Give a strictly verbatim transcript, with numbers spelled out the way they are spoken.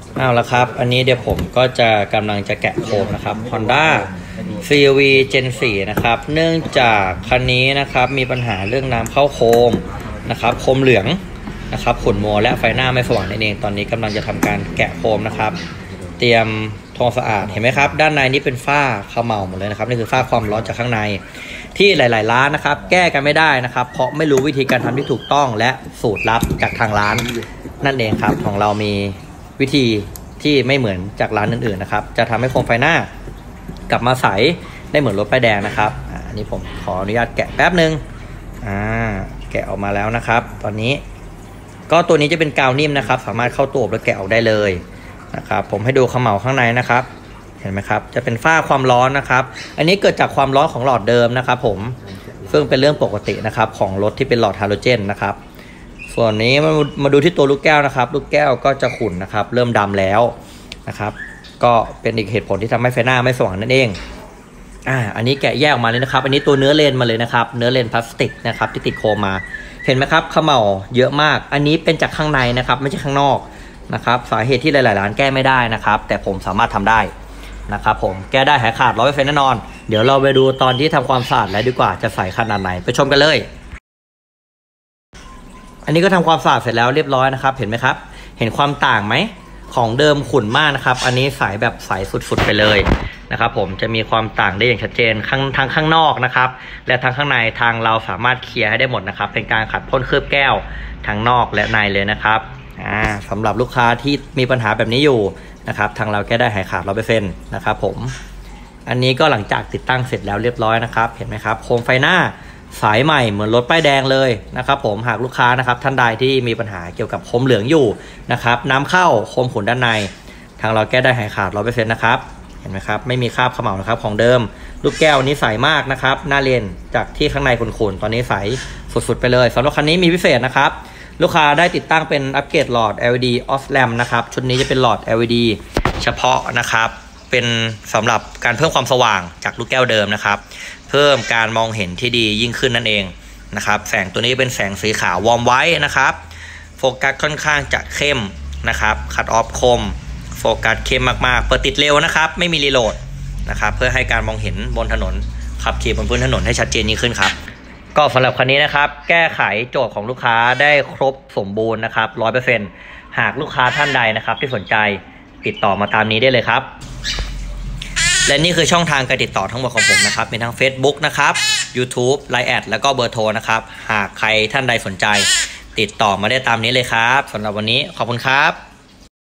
เอาละครับอันนี้เดี๋ยวผมก็จะกำลังจะแกะโคมนะครับ Honda ซี วี Gen สี่นะครับเนื่องจากคันนี้นะครับมีปัญหาเรื่องน้ำเข้าโคมนะครับโคมเหลืองนะครับขุ่นมัวและไฟหน้าไม่สว่างนั่นเองตอนนี้กำลังจะทำการแกะโคมนะครับเตรียมทำความสะอาดเห็นไหมครับด้านในนี้เป็นฝ้าเขม่าหมดเลยนะครับนี่คือฝ้าความร้อนจากข้างในที่หลายๆร้านนะครับแก้กันไม่ได้นะครับเพราะไม่รู้วิธีการทำที่ถูกต้องและสูตรลับจากทางร้านนั่นเองครับของเรามีวิธีที่ไม่เหมือนจากร้านอื่นๆนะครับจะทำให้โคมไฟหน้ากลับมาใสได้เหมือนรถป้ายแดงนะครับอันนี้ผมขออนุญาตแกะแป๊บนึงอ่าแกะออกมาแล้วนะครับตอนนี้ก็ตัวนี้จะเป็นกาวนิ่มนะครับสามารถเข้าตัวแล้วแกะออกได้เลยนะครับผมให้ดูเขม่าข้างในนะครับเห็นไหมครับจะเป็นฝ้าความร้อนนะครับอันนี้เกิดจากความร้อนของหลอดเดิมนะครับผมซึ่งเป็นเรื่องปกตินะครับของรถที่เป็นหลอดฮาโลเจนนะครับส่วนนี้มามาดูที่ตัวลูกแก้วนะครับลูกแก้วก็จะขุ่นนะครับเริ่มดำแล้วนะครับก็เป็นอีกเหตุผลที่ทำให้ไฟหน้าไม่สว่างนั่นเองอ่าอันนี้แกะแยกออกมาเลยนะครับอันนี้ตัวเนื้อเลนมาเลยนะครับเนื้อเลนพลาสติกนะครับที่ติดโคมมาเห็นไหมครับเขม่าเยอะมากอันนี้เป็นจากข้างในนะครับไม่ใช่ข้างนอกนะครับสาเหตุที่หลายๆร้านแก้ไม่ได้นะครับแต่ผมสามารถทำได้นะครับผมแก้ได้หายขาด ร้อยเปอร์เซ็นต์ แน่นอนเดี๋ยวเราไปดูตอนที่ทำความสะอาดแล้วดีกว่าจะใสขนาดไหนไปชมกันเลยอันนี้ก็ทำความสะอาดเสร็จแล้วเรียบร้อยนะครับเห็นไหมครับเห็นความต่างไหมของเดิมขุ่นมากนะครับอันนี้ใสแบบใสสุดๆไปเลยนะครับผมจะมีความต่างได้อย่างชัดเจนข้างทั้งข้างนอกนะครับและทั้งข้างในทางเราสามารถเคลียร์ให้ได้หมดนะครับเป็นการขัดพ่นเคลือบแก้วทั้งนอกและในเลยนะครับอ่าสำหรับลูกค้าที่มีปัญหาแบบนี้อยู่นะครับทางเราแก้ได้หายขาด ร้อยเปอร์เซ็นต์ นะครับผมอันนี้ก็หลังจากติดตั้งเสร็จแล้วเรียบร้อยนะครับเห็นไหมครับโคมไฟหน้าสายใหม่เหมือนรถป้ายแดงเลยนะครับผมหากลูกค้านะครับท่านใดที่มีปัญหาเกี่ยวกับโคมเหลืองอยู่นะครับน้ำเข้าโคมขุ่นด้านในทางเราแก้ได้หายขาด ร้อยเปอร์เซ็นต์ นะครับเห็นไหมครับไม่มีคราบเขม่านะครับของเดิมลูกแก้วนี้ใสมากนะครับหน้าเลนจากที่ข้างในขุ่นๆตอนนี้ใสสุดๆไปเลยสำหรับคันนี้มีพิเศษนะครับลูกค้าได้ติดตั้งเป็นอัปเกรดหลอด แอล อี ดี ออฟ แลม นะครับชุดนี้จะเป็นหลอด แอล อี ดี เฉพาะนะครับเป็นสำหรับการเพิ่มความสว่างจากลูกแก้วเดิมนะครับเพิ่มการมองเห็นที่ดียิ่งขึ้นนั่นเองนะครับแสงตัวนี้เป็นแสงสีขาววอร์มไว้นะครับโฟกัสค่อนข้างจะเข้มนะครับคัตออฟคมโฟกัสเข้มมากๆเปิดติดเร็วนะครับไม่มีรีโหลดนะครับเพื่อให้การมองเห็นบนถนนขับขี่บนพื้นถนนให้ชัดเจนยิ่งขึ้นครับก็สำหรับคันนี้นะครับแก้ไขโจทย์ของลูกค้าได้ครบสมบูรณ์นะครับ ร้อยเปอร์เซ็นต์ หากลูกค้าท่านใดนะครับที่สนใจติดต่อมาตามนี้ได้เลยครับและนี่คือช่องทางการติดต่อทั้งหมดของผมนะครับเป็นทั้ง Facebook นะครับ YouTube ไลน์ แอด แล้วก็เบอร์โทรนะครับหากใครท่านใดสนใจติดต่อมาได้ตามนี้เลยครับสำหรับวันนี้ขอบคุณครับ